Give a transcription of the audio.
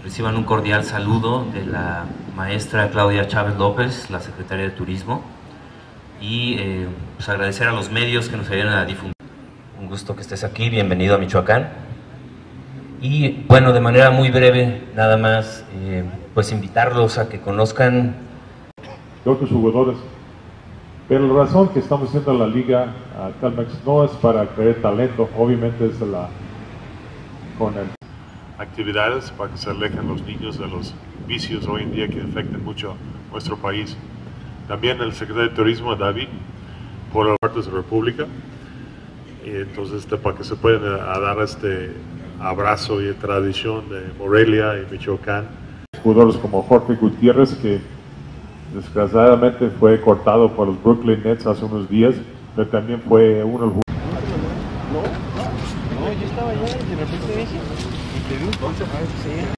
Reciban un cordial saludo de la maestra Claudia Chávez López, la secretaria de Turismo, y pues agradecer a los medios que nos ayudan a difundir. Un gusto que estés aquí, bienvenido a Michoacán. Y bueno, de manera muy breve, nada más, pues invitarlos a que conozcan de otros jugadores. Pero la razón que estamos haciendo la liga Telmex no es para crear talento, obviamente es con actividades para que se alejen los niños de los vicios hoy en día que afectan mucho a nuestro país. También el secretario de Turismo, David, por las partes de la República, y entonces para que se puedan dar este abrazo y tradición de Morelia y Michoacán. Jugadores como Jorge Gutiérrez, que desgraciadamente fue cortado por los Brooklyn Nets hace unos días, pero también fue uno de los No, yo estaba allá y de repente dije, y te vi un poco,